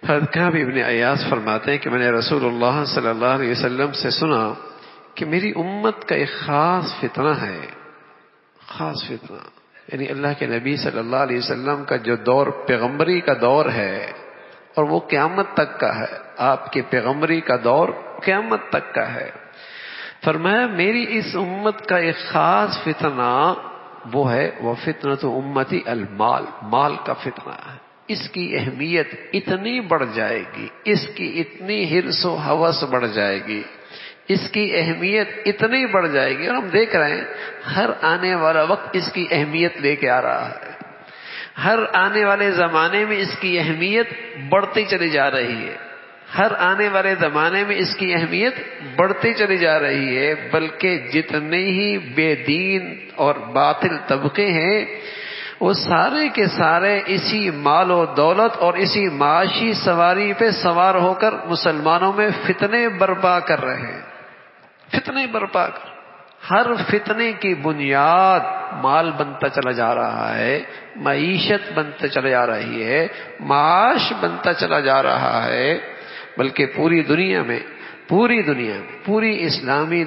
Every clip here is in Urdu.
حضرت کعب ابن ایاز فرماتے ہیں کہ میں نے رسول اللہ صلی اللہ علیہ وسلم سے سنا کہ میری امت کا ایک خاص فتنہ ہے، خاص فتنہ، یعنی اللہ کے نبی صلی اللہ علیہ وسلم کا جو دور پیغمبری کا دور ہے اور وہ قیامت تک کا ہے، آپ کے پیغمبری کا دور قیامت تک کا ہے۔ فرمایا میری اس امت کا ایک خاص فتنہ وہ ہے، وہ فتنۃ امتی المال، مال کا فتنہ ہے۔ اس کی اہمیت اتنی بڑھ جائے گی، اس کی اتنی حرص و ہوس بڑھ جائے گی، اس کی اہمیت اتنی بڑھ جائے گی، اور ہم دیکھ رہے ہیں ہر آنے والا وقت اس کی اہمیت لے کے آ رہا ہے۔ ہر آنے والے زمانے میں اس کی اہمیت بڑھتی چلی جا رہی ہے، ہر آنے والے زمانے میں اس کی اہمیت بڑھتی چلی جا رہی ہے، بلکہ جتنے ہی بے دین اور باطل طبقے ہیں وہ سارے کے سارے اسی مال و دولت اور اسی معاشی سواری پہ سوار ہو کر مسلمانوں میں فتنے برپا کر رہے ہیں، فتنے برپا کر، ہر فتنے کی بنیاد مال بنتا چلا جا رہا ہے، معیشت بنتا چلا جا رہی ہے، معاش بنتا چلا جا رہا ہے، بلکہ پوری دنیا میں، پوری اسلامی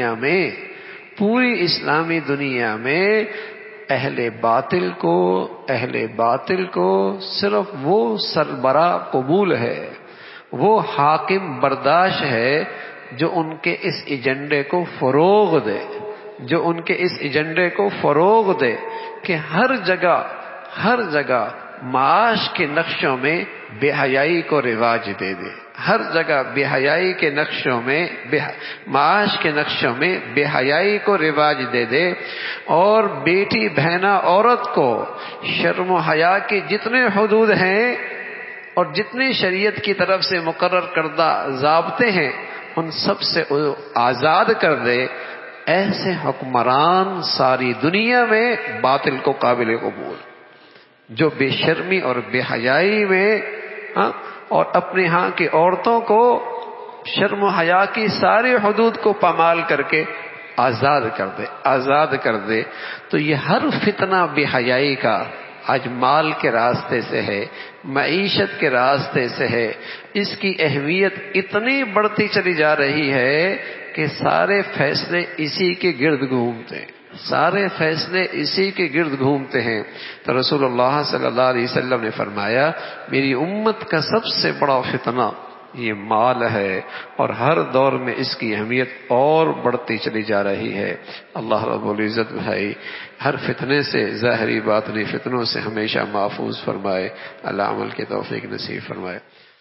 دنیا میں اہل باطل کو صرف وہ سربراہ قبول ہے، وہ حاکم برداشت ہے جو ان کے اس ایجنڈے کو فروغ دے، کہ ہر جگہ معاش کے نقشوں میں بے حیائی کو رواج دے دے، ہر جگہ بے حیائی کے نقشوں میں معاش کے نقشوں میں بے حیائی کو رواج دے دے، اور بیٹی بہنا عورت کو شرم و حیا کے جتنے حدود ہیں اور جتنے شریعت کی طرف سے مقرر کردہ ضابطے ہیں ان سب سے آزاد کر دے۔ ایسے حکمران ساری دنیا میں باطل کو قابل قبول، جو بے شرمی اور بے حیائی میں اور اپنے ہاں کی عورتوں کو شرم و حیا کی سارے حدود کو پامال کر کے آزاد کر دے۔ تو یہ ہر فتنہ بے حیائی کا آج مال کے راستے سے ہے، معیشت کے راستے سے ہے، اس کی اہمیت اتنی بڑھتی چلی جا رہی ہے کہ سارے فیصلے اسی کے گرد گھومتے ہیں۔ تو رسول اللہ صلی اللہ علیہ وسلم نے فرمایا میری امت کا سب سے بڑا فتنہ یہ مال ہے، اور ہر دور میں اس کی اہمیت اور بڑھتی چلی جا رہی ہے۔ اللہ رب العزت بھائی ہر فتنے سے، ظاہری باطنی فتنوں سے ہمیشہ محفوظ فرمائے، اللہ عمل کی توفیق نصیب فرمائے۔